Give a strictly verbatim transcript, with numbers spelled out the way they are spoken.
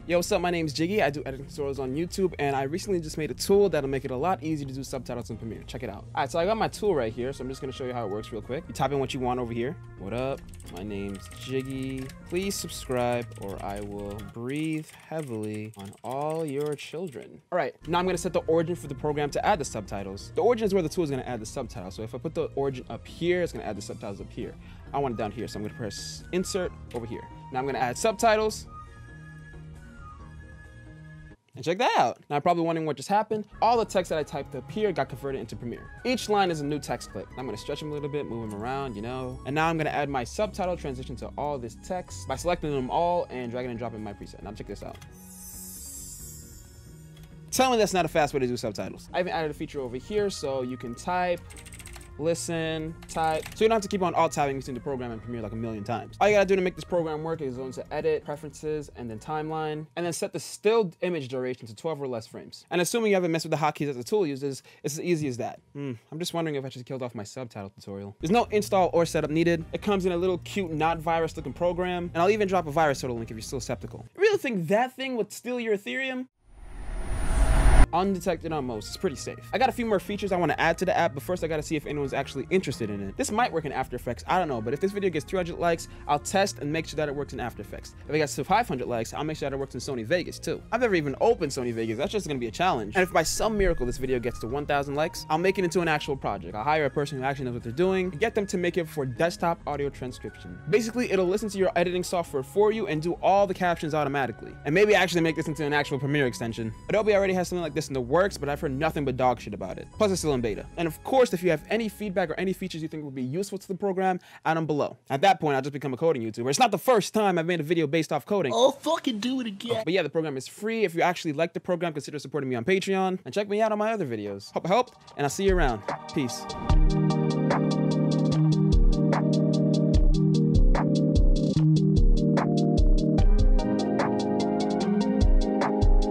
Yo, what's up? My name's Jiggy. I do editing tutorials on YouTube, and I recently just made a tool that'll make it a lot easier to do subtitles in Premiere. Check it out. All right, so I got my tool right here, so I'm just gonna show you how it works real quick. You type in what you want over here. What up? My name's Jiggy. Please subscribe or I will breathe heavily on all your children. All right, now I'm gonna set the origin for the program to add the subtitles. The origin is where the tool is gonna add the subtitles. So if I put the origin up here, it's gonna add the subtitles up here. I want it down here, so I'm gonna press insert over here. Now I'm gonna add subtitles. And check that out. Now, I'm probably wondering what just happened. All the text that I typed up here got converted into Premiere. Each line is a new text clip. I'm gonna stretch them a little bit, move them around, you know. And now I'm gonna add my subtitle transition to all this text by selecting them all and dragging and dropping my preset. Now check this out. Tell me that's not a fast way to do subtitles. I even added a feature over here so you can type, listen, type. So you don't have to keep on alt-tabbing between the program and Premiere like a million times. All you gotta do to make this program work is go into Edit, Preferences, and then Timeline, and then set the still image duration to twelve or less frames. And assuming you haven't messed with the hotkeys that the tool uses, it's as easy as that. Hmm, I'm just wondering if I just killed off my subtitle tutorial. There's no install or setup needed. It comes in a little cute, not virus looking program, and I'll even drop a virustotal link if you're still skeptical. You really think that thing would steal your Ethereum? Undetected on most. It's pretty safe. I got a few more features I want to add to the app, but first I got to see if anyone's actually interested in it. This might work in After Effects, I don't know, but if this video gets three hundred likes, I'll test and make sure that it works in After Effects. If it gets to five hundred likes, I'll make sure that it works in Sony Vegas too. I've never even opened Sony Vegas. That's just gonna be a challenge. And if by some miracle this video gets to one thousand likes, I'll make it into an actual project. I'll hire a person who actually knows what they're doing and get them to make it for desktop audio transcription. Basically, it'll listen to your editing software for you and do all the captions automatically. And maybe actually make this into an actual Premiere extension. Adobe already has something like this in the works, but I've heard nothing but dog shit about it. Plus, it's still in beta. And of course, if you have any feedback or any features you think would be useful to the program, add them below. At that point, I'll just become a coding YouTuber. It's not the first time I've made a video based off coding. Oh, fucking do it again. But yeah, the program is free. If you actually like the program, consider supporting me on Patreon and check me out on my other videos. Hope it helped, and I'll see you around. Peace.